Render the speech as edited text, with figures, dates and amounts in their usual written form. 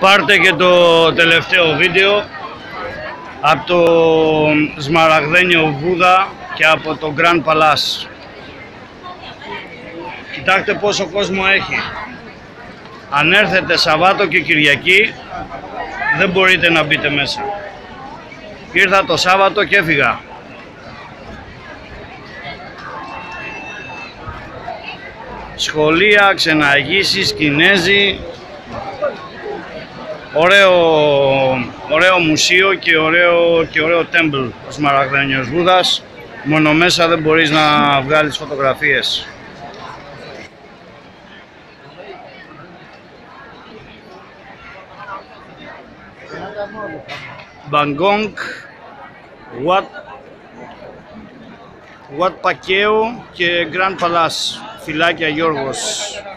Πάρτε και το τελευταίο βίντεο από το Σμαραγδένιο Βούδα και από το Grand Palace. Κοιτάξτε πόσο κόσμο έχει. Αν έρθετε Σαββάτο και Κυριακή δεν μπορείτε να μπείτε μέσα. Ήρθα το Σάββατο και έφυγα. Σχολεία, ξεναγήσεις, Κινέζοι. Ωραίο μουσείο και ωραίο temple ο Σμαραγδένιος Βούδας. Μόνο μέσα δεν μπορείς να βγάλεις φωτογραφίες. Μπαγκόγκ, Wat Pakeo και Grand Palace. Φιλάκια Γιώργος.